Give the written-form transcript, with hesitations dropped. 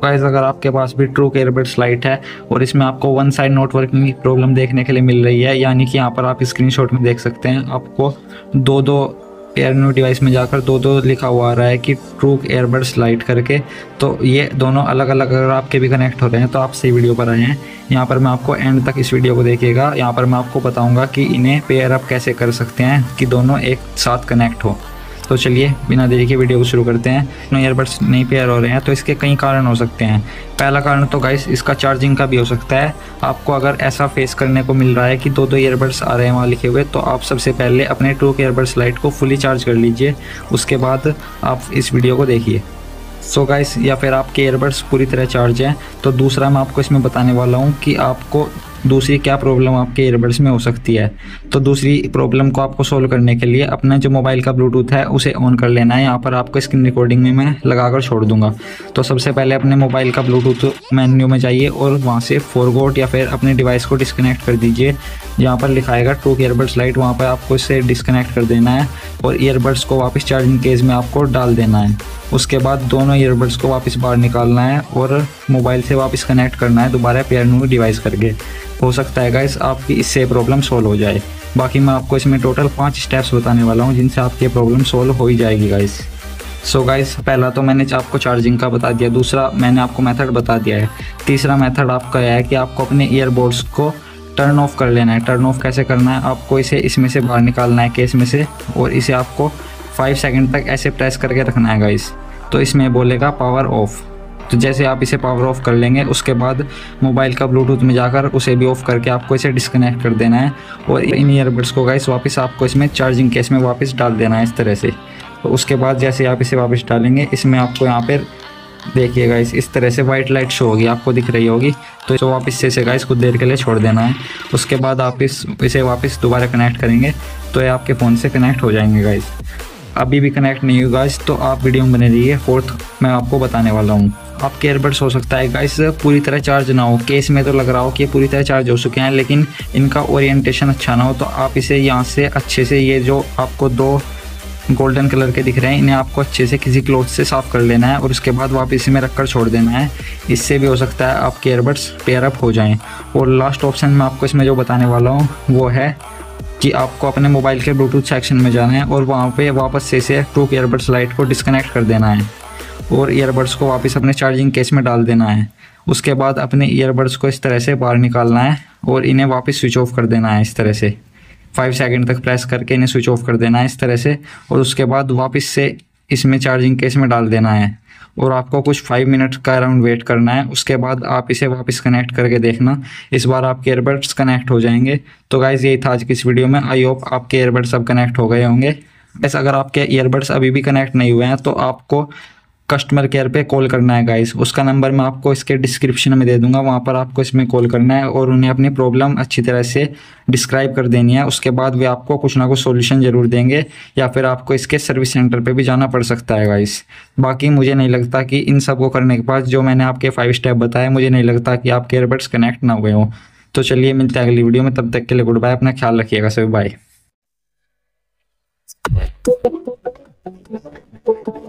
Guys अगर आपके पास भी ट्रू ईयरबड्स लाइट है और इसमें आपको वन साइड नॉट वर्किंग की प्रॉब्लम देखने के लिए मिल रही है, यानी कि यहाँ पर आप स्क्रीनशॉट में देख सकते हैं आपको दो दो एयरन्यू डिवाइस में जाकर दो दो लिखा हुआ आ रहा है कि ट्रू ईयरबड्स लाइट करके। तो ये दोनों अलग अलग अगर आपके भी कनेक्ट हो रहे हैं तो आप सही वीडियो पर आए हैं। यहाँ पर मैं आपको एंड तक इस वीडियो को देखिएगा, यहाँ पर मैं आपको बताऊँगा कि इन्हें पेयर अप कैसे कर सकते हैं कि दोनों एक साथ कनेक्ट हो। तो चलिए बिना देरी के वीडियो को शुरू करते हैं। ईयरबड्स नहीं पेयर हो रहे हैं तो इसके कई कारण हो सकते हैं। पहला कारण तो गाइस इसका चार्जिंग का भी हो सकता है। आपको अगर ऐसा फेस करने को मिल रहा है कि दो दो ईयरबड्स आ रहे हैं वहाँ लिखे हुए, तो आप सबसे पहले अपने ट्रू ईयरबड्स लाइट को फुली चार्ज कर लीजिए, उसके बाद आप इस वीडियो को देखिए। सो गाइस, या फिर आपके ईयरबड्स पूरी तरह चार्ज हैं। तो दूसरा मैं आपको इसमें बताने वाला हूँ कि आपको दूसरी क्या प्रॉब्लम आपके ईयरबड्स में हो सकती है। तो दूसरी प्रॉब्लम को आपको सोल्व करने के लिए अपना जो मोबाइल का ब्लूटूथ है उसे ऑन कर लेना है। यहाँ पर आपको स्क्रीन रिकॉर्डिंग में मैं लगाकर छोड़ दूंगा। तो सबसे पहले अपने मोबाइल का ब्लूटूथ मेन्यू में जाइए और वहाँ से फॉरगॉट या फिर अपने डिवाइस को डिस्कनेक्ट कर दीजिए। यहाँ पर लिखाएगा ट्रू ईयरबड्स लाइट, वहाँ पर आपको इसे डिस्कनेक्ट कर देना है और ईयरबड्स को वापस चार्जिंग केस में आपको डाल देना है। उसके बाद दोनों ईयरबड्स को वापस बाहर निकालना है और मोबाइल से वापस कनेक्ट करना है दोबारा पेयर न्यू डिवाइस करके। हो सकता है गाइस आपकी इससे प्रॉब्लम सोल्व हो जाए। बाकी मैं आपको इसमें टोटल 5 स्टेप्स बताने वाला हूँ जिनसे आपकी प्रॉब्लम सोल्व हो ही जाएगी गाइस। सो गाइस, पहला तो मैंने आपको चार्जिंग का बता दिया, दूसरा मैंने आपको मेथड बता दिया है। तीसरा मेथड आपका है कि आपको अपने ईयरबड्स को टर्न ऑफ कर लेना है। टर्न ऑफ कैसे करना है, आपको इसे इसमें से बाहर निकालना है केस में से और इसे आपको 5 सेकंड तक ऐसे प्रेस करके रखना है गाइस। तो इसमें बोलेगा पावर ऑफ। तो जैसे आप इसे पावर ऑफ कर लेंगे उसके बाद मोबाइल का ब्लूटूथ में जाकर उसे भी ऑफ करके आपको इसे डिस्कनेक्ट कर देना है और इन ईयरबड्स को गाइस वापस आपको इसमें चार्जिंग केस में वापस डाल देना है इस तरह से। तो उसके बाद जैसे आप इसे वापस डालेंगे इसमें आपको यहाँ पर देखिए गाइस इस तरह से वाइट लाइट शो होगी, आपको दिख रही होगी। तो इसे वापस से गाइस कुछ देर के लिए छोड़ देना है। उसके बाद आप इसे वापस दोबारा कनेक्ट करेंगे तो ये आपके फ़ोन से कनेक्ट हो जाएंगे गाइस। अभी भी कनेक्ट नहीं हुआ गाइस तो आप वीडियो में बने रहिए। फोर्थ मैं आपको बताने वाला हूँ। आपके ईयरबड्स हो सकता है गाइस पूरी तरह चार्ज ना हो, केस में तो लग रहा हो कि ये पूरी तरह चार्ज हो चुके हैं लेकिन इनका ओरिएंटेशन अच्छा ना हो। तो आप इसे यहाँ से अच्छे से, ये जो आपको दो गोल्डन कलर के दिख रहे हैं, इन्हें आपको अच्छे से किसी क्लॉथ से साफ़ कर लेना है और उसके बाद वापस इसी में रखकर छोड़ देना है। इससे भी हो सकता है आपके ईयरबड्स पेयर अप हो जाएँ। और लास्ट ऑप्शन मैं आपको इसमें जो बताने वाला हूँ वो है कि आपको अपने मोबाइल के ब्लूटूथ सेक्शन में जाना है और वहाँ पे वापस से ट्रू ईयरबड्स लाइट को डिस्कनेक्ट कर देना है और ईयरबड्स को वापस अपने चार्जिंग केस में डाल देना है। उसके बाद अपने ईयरबड्स को इस तरह से बाहर निकालना है और इन्हें वापस स्विच ऑफ कर देना है इस तरह से। 5 सेकंड तक प्रेस करके इन्हें स्विच ऑफ कर देना है इस तरह से और उसके बाद वापस से इसमें चार्जिंग केस में डाल देना है और आपको कुछ 5 मिनट का अराउंड वेट करना है। उसके बाद आप इसे वापस कनेक्ट करके देखना, इस बार आपके ईयरबड्स कनेक्ट हो जाएंगे। तो गाइज़ यही था आज की इस वीडियो में। आई होप आपके ईयरबड्स अब कनेक्ट हो गए होंगे। बस अगर आपके ईयरबड्स अभी भी कनेक्ट नहीं हुए हैं तो आपको कस्टमर केयर पे कॉल करना है गाइस। उसका नंबर मैं आपको इसके डिस्क्रिप्शन में दे दूंगा, वहाँ पर आपको इसमें कॉल करना है और उन्हें अपनी प्रॉब्लम अच्छी तरह से डिस्क्राइब कर देनी है। उसके बाद वे आपको कुछ ना कुछ सॉल्यूशन ज़रूर देंगे या फिर आपको इसके सर्विस सेंटर पे भी जाना पड़ सकता है गाइस। बाकी मुझे नहीं लगता कि इन सब को करने के बाद जो मैंने आपके 5 स्टेप बताए, मुझे नहीं लगता कि आपके ईयरबड्स कनेक्ट ना हुए हों। तो चलिए मिलते हैं अगली वीडियो में, तब तक के लिए गुड बाय, अपना ख्याल रखिएगा सभी, बाय।